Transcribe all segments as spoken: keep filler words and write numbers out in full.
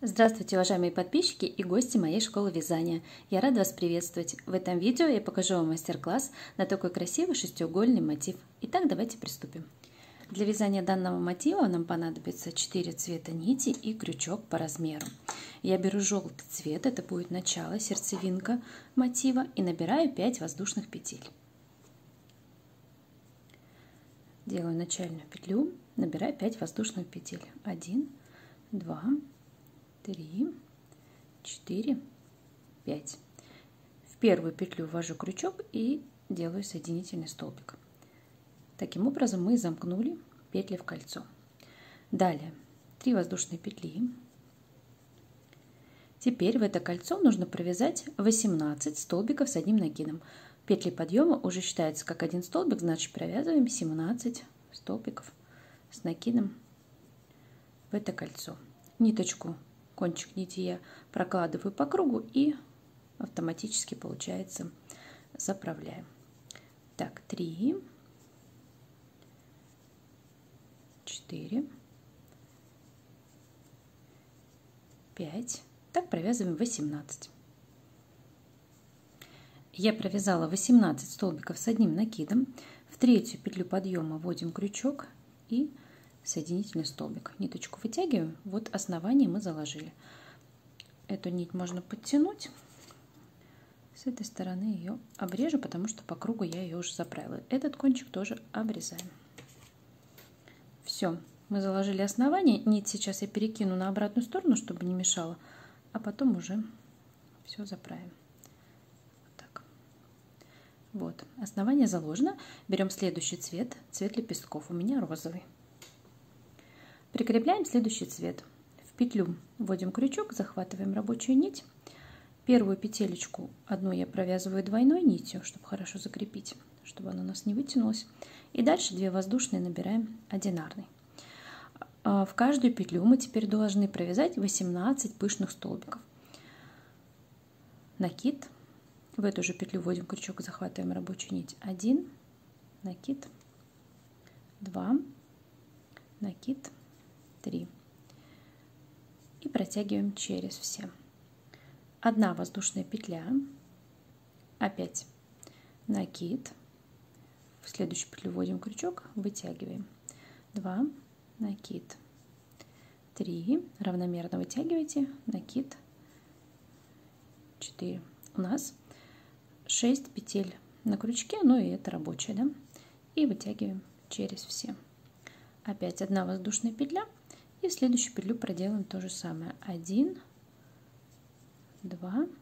Здравствуйте, уважаемые подписчики и гости моей школы вязания. Я рада вас приветствовать. В этом видео я покажу вам мастер-класс на такой красивый шестиугольный мотив. Итак, давайте приступим. Для вязания данного мотива нам понадобится четыре цвета нити и крючок по размеру. Я беру желтый цвет, это будет начало, сердцевинка мотива, и набираю пять воздушных петель. Делаю начальную петлю, набираю пять воздушных петель. один, два, три, четыре, пять. В первую петлю ввожу крючок и делаю соединительный столбик. Таким образом мы замкнули петли в кольцо. Далее три воздушные петли. Теперь в это кольцо нужно провязать восемнадцать столбиков с одним накидом. Петли подъема уже считаются как один столбик, значит провязываем семнадцать столбиков с накидом в это кольцо. Ниточку, кончик нити я прокладываю по кругу и автоматически, получается, заправляем. Так, три, четыре, пять. Так провязываем восемнадцать. Я провязала восемнадцать столбиков с одним накидом. В третью петлю подъема вводим крючок и соединительный столбик. Ниточку вытягиваем. Вот основание мы заложили. Эту нить можно подтянуть. С этой стороны ее обрежу, потому что по кругу я ее уже заправила. Этот кончик тоже обрезаем. Все, мы заложили основание. Нить сейчас я перекину на обратную сторону, чтобы не мешало, а потом уже все заправим. Вот, основание заложено. Берем следующий цвет, цвет лепестков. У меня розовый. Прикрепляем следующий цвет. В петлю вводим крючок, захватываем рабочую нить. Первую петелечку одну я провязываю двойной нитью, чтобы хорошо закрепить, чтобы она у нас не вытянулась. И дальше две воздушные набираем одинарной. В каждую петлю мы теперь должны провязать восемнадцать пышных столбиков. Накид. В эту же петлю вводим крючок, захватываем рабочую нить. один, накид, два, накид, три. И протягиваем через все. Одна воздушная петля, опять накид, в следующую петлю вводим крючок, вытягиваем. два, накид, три, равномерно вытягивайте, накид, четыре. У нас шесть петель на крючке, ну и это рабочая, да? И вытягиваем через все. Опять одна воздушная петля, и в следующую петлю проделаем то же самое. один, два,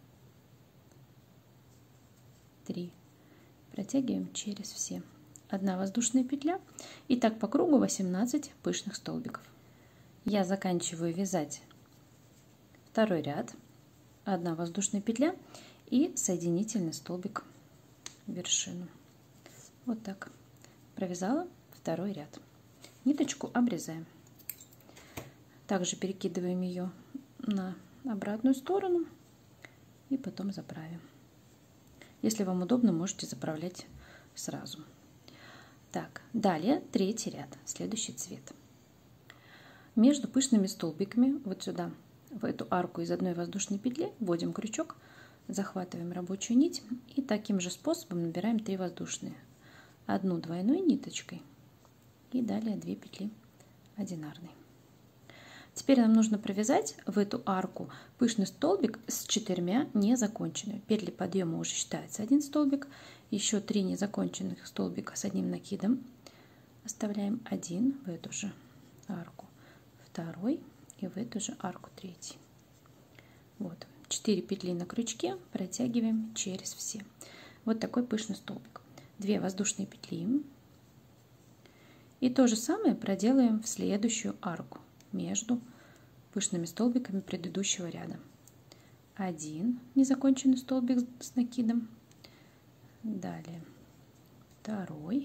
три. Протягиваем через все. Одна воздушная петля, и так по кругу восемнадцать пышных столбиков. Я заканчиваю вязать второй ряд. Одна воздушная петля и соединительный столбик в вершину. Вот так. Провязала второй ряд. Ниточку обрезаем. Также перекидываем ее на обратную сторону и потом заправим. Если вам удобно, можете заправлять сразу. Так, далее третий ряд, следующий цвет. Между пышными столбиками, вот сюда, в эту арку из одной воздушной петли, вводим крючок, захватываем рабочую нить и таким же способом набираем три воздушные. Одну двойной ниточкой и далее две петли одинарной. Теперь нам нужно провязать в эту арку пышный столбик с четырьмя незаконченными. Петли подъема уже считается один столбик, еще три незаконченных столбика с одним накидом. Оставляем один в эту же арку, второй и в эту же арку третий. Вот. четыре петли на крючке протягиваем через все. Вот такой пышный столбик. две воздушные петли. И то же самое проделаем в следующую арку между пышными столбиками предыдущего ряда. Один незаконченный столбик с накидом. Далее второй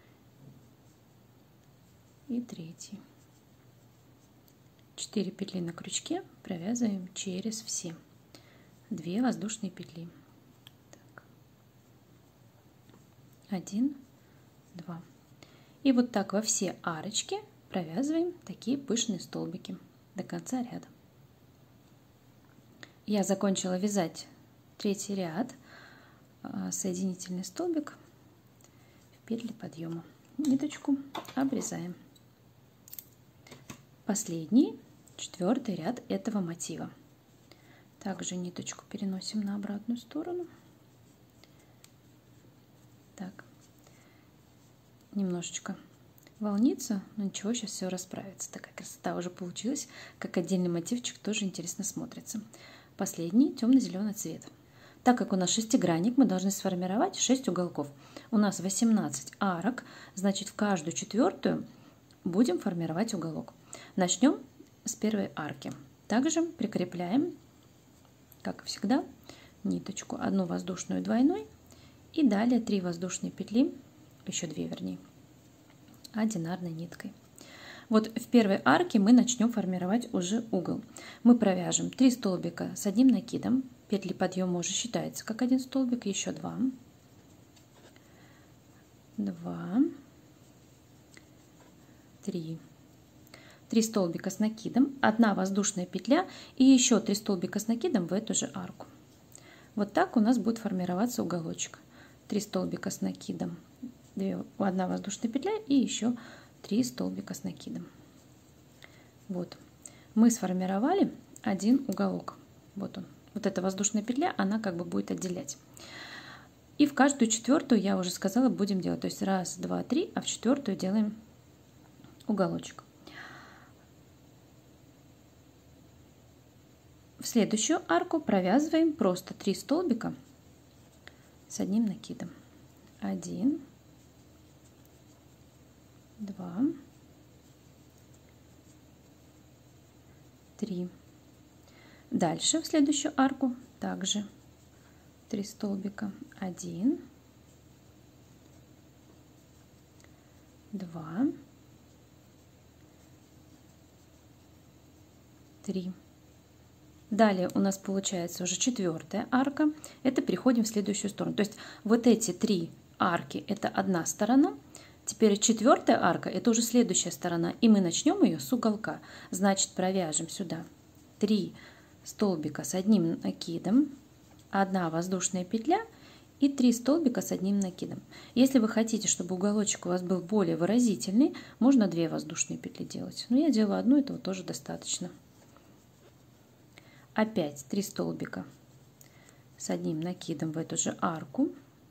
и третий. четыре петли на крючке провязываем через все. две воздушные петли. Так. один, два. И вот так во все арочки провязываем такие пышные столбики до конца ряда. Я закончила вязать третий ряд, соединительный столбик в петли подъема. Ниточку обрезаем. Последний, четвертый ряд этого мотива. Также ниточку переносим на обратную сторону. Так, немножечко волнится, но ничего, сейчас все расправится. Такая красота уже получилась, как отдельный мотивчик, тоже интересно смотрится. Последний темно-зеленый цвет. Так как у нас шестигранник, мы должны сформировать шесть уголков. У нас восемнадцать арок, значит, в каждую четвертую будем формировать уголок. Начнем с первой арки. Также прикрепляем, как всегда, ниточку, одну воздушную двойной и далее три воздушные петли, еще две вернее, одинарной ниткой. Вот в первой арке мы начнем формировать уже угол. Мы провяжем три столбика с одним накидом, петли подъема уже считается как один столбик, еще два, два, три. три столбика с накидом, одна воздушная петля и еще три столбика с накидом в эту же арку. Вот так у нас будет формироваться уголочек. три столбика с накидом, одна воздушная петля и еще три столбика с накидом. Вот мы сформировали один уголок. Вот он. Вот эта воздушная петля, она как бы будет отделять. И в каждую четвертую, я уже сказала, будем делать. То есть раз, два, три, а в четвертую делаем уголочек. В следующую арку провязываем просто три столбика с одним накидом. Один, два, три. Дальше в следующую арку также три столбика. Один, два, три. Далее у нас получается уже четвертая арка. Это переходим в следующую сторону. То есть вот эти три арки — это одна сторона. Теперь четвертая арка — это уже следующая сторона. И мы начнем ее с уголка. Значит, провяжем сюда три столбика с одним накидом, одна воздушная петля и три столбика с одним накидом. Если вы хотите, чтобы уголочек у вас был более выразительный, можно две воздушные петли делать. Но я делаю одну, этого тоже достаточно. Опять три столбика с одним накидом в эту же арку.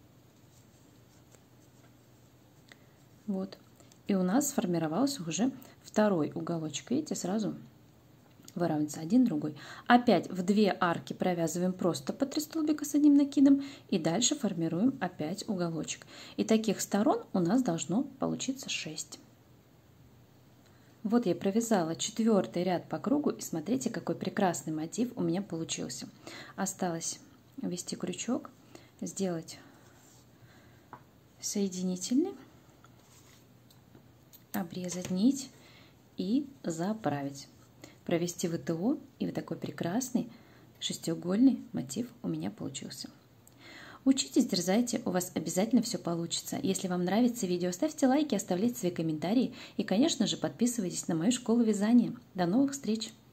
Вот. И у нас сформировался уже второй уголочек. Видите, сразу выравнивается один, другой. Опять в две арки провязываем просто по три столбика с одним накидом. И дальше формируем опять уголочек. И таких сторон у нас должно получиться шесть. Вот я провязала четвертый ряд по кругу, и смотрите, какой прекрасный мотив у меня получился. Осталось ввести крючок, сделать соединительный, обрезать нить и заправить. Провести ВТО, и вот такой прекрасный шестиугольный мотив у меня получился. Учитесь, дерзайте, у вас обязательно все получится. Если вам нравится видео, ставьте лайки, оставляйте свои комментарии и, конечно же, подписывайтесь на мою школу вязания. До новых встреч!